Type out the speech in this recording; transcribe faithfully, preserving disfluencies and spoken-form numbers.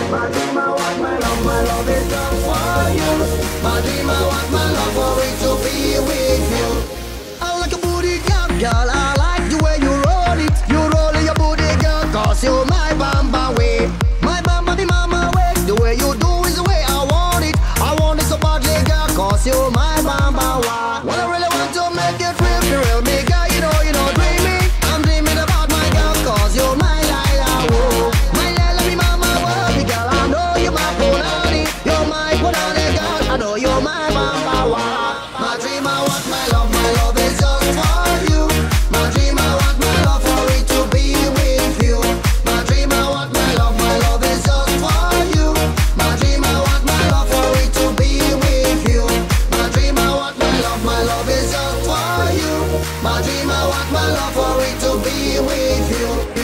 My dream, I want my love, my love is just for you. My dream, I want my love for it to be with you. I like a booty girl, girl, I like the way you roll it. You roll your booty, girl, cause you're my bamba way. My bamba be mama way. The way you do is the way I want it. I want it so badly, girl, cause you're my bamba way. Well, I really want to make it real, for real, me girl, you know, you know, dreaming. I'm dreaming about my girl, cause you're my Laila, whoa. My Laila be mama way, girl, I know you're my punani. You're my punani, girl, I know you're my bamba way. My dream, I want my love, my love is just for you. My dream, I want my love for it to be with you. My dream, I want my love, my love is just for you. My dream, I want my love for it to be with you. My dream, I want my love, my love is just for you. My dream, I want my love for it to be with you.